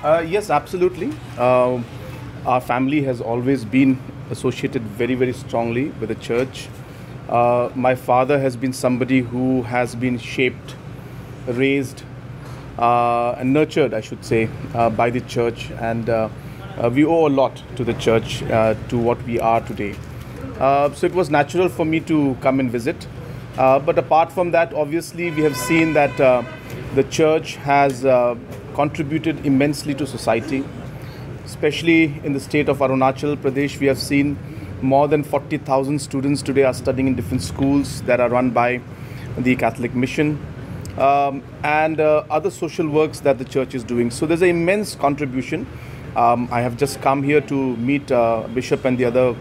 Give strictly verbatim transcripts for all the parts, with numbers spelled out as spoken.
Uh, yes, absolutely. Uh, our family has always been associated very, very strongly with the church. Uh, my father has been somebody who has been shaped, raised, uh, and nurtured, I should say, uh, by the church. And uh, uh, we owe a lot to the church, uh, to what we are today. Uh, so it was natural for me to come and visit. Uh, but apart from that, obviously, we have seen that uh, the church has uh, contributed immensely to society, especially in the state of Arunachal Pradesh. We have seen more than forty thousand students today are studying in different schools that are run by the Catholic Mission, um, and uh, other social works that the church is doing. So there's an immense contribution. Um, I have just come here to meet uh, Bishop and the other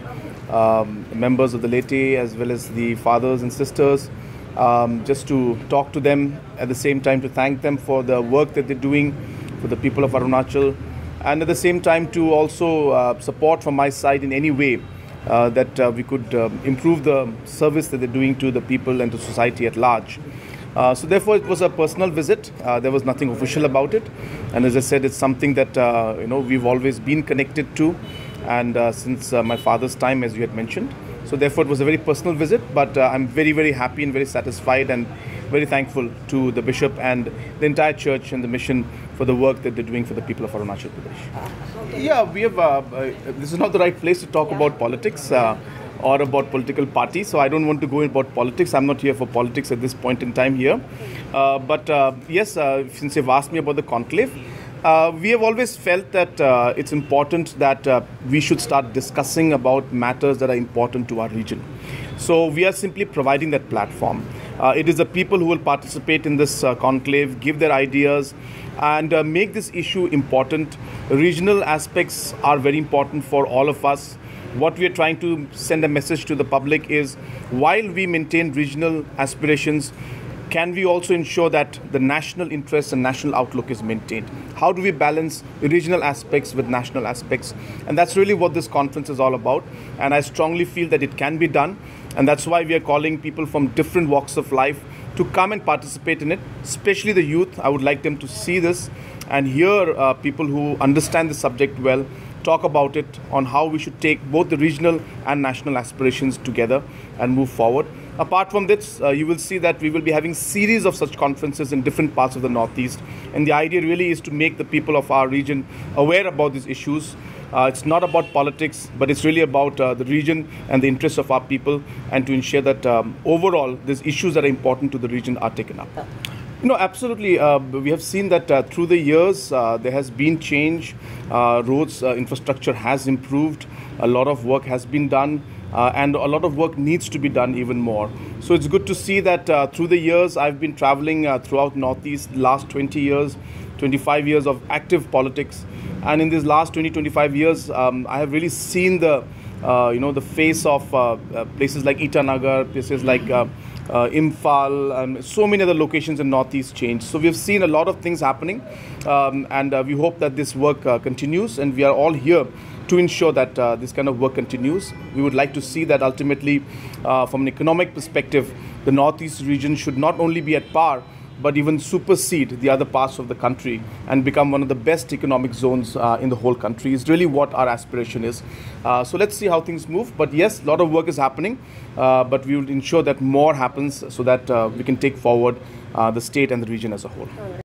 um, members of the laity, as well as the fathers and sisters, um, just to talk to them, at the same time to thank them for the work that they're doing for the people of Arunachal, and at the same time to also uh, support from my side in any way uh, that uh, we could uh, improve the service that they're doing to the people and to society at large. Uh, so therefore it was a personal visit. Uh, there was nothing official about it, and as I said, it's something that uh, you know we've always been connected to, and uh, since uh, my father's time, as you had mentioned. So therefore it was a very personal visit, but uh, I'm very, very happy and very satisfied and very thankful to the bishop and the entire church and the mission for the work that they're doing for the people of Arunachal Pradesh. Yeah, we have, uh, uh, this is not the right place to talk about politics uh, or about political parties, so I don't want to go about politics. I'm not here for politics at this point in time here. Uh, but uh, yes, uh, since you've asked me about the conclave, Uh, we have always felt that uh, it's important that uh, we should start discussing about matters that are important to our region. So we are simply providing that platform. Uh, it is the people who will participate in this uh, conclave, give their ideas, and uh, make this issue important. Regional aspects are very important for all of us. What we are trying to send a message to the public is, while we maintain regional aspirations, can we also ensure that the national interest and national outlook is maintained? How do we balance regional aspects with national aspects? And that's really what this conference is all about. And I strongly feel that it can be done. And that's why we are calling people from different walks of life to come and participate in it, especially the youth. I would like them to see this and hear uh, people who understand the subject well talk about it, on how we should take both the regional and national aspirations together and move forward. Apart from this, uh, you will see that we will be having series of such conferences in different parts of the Northeast. And the idea really is to make the people of our region aware about these issues. Uh, it's not about politics, but it's really about uh, the region and the interests of our people, and to ensure that um, overall these issues that are important to the region are taken up. You know, absolutely. Uh, we have seen that uh, through the years, uh, there has been change. Uh, roads uh, infrastructure has improved. A lot of work has been done. Uh, and a lot of work needs to be done even more. So it's good to see that uh, through the years, I've been traveling uh, throughout Northeast, last twenty years, twenty-five years of active politics. And in these last twenty, twenty-five years, um, I have really seen the, uh, you know, the face of uh, uh, places like Itanagar, places like uh, uh, Imphal, and so many other locations in Northeast change. So we've seen a lot of things happening, um, and uh, we hope that this work uh, continues, and we are all here to ensure that uh, this kind of work continues. We would like to see that ultimately, uh, from an economic perspective, the Northeast region should not only be at par, but even supersede the other parts of the country and become one of the best economic zones uh, in the whole country. Is really what our aspiration is. Uh, so let's see how things move. But yes, a lot of work is happening, uh, but we will ensure that more happens so that uh, we can take forward uh, the state and the region as a whole.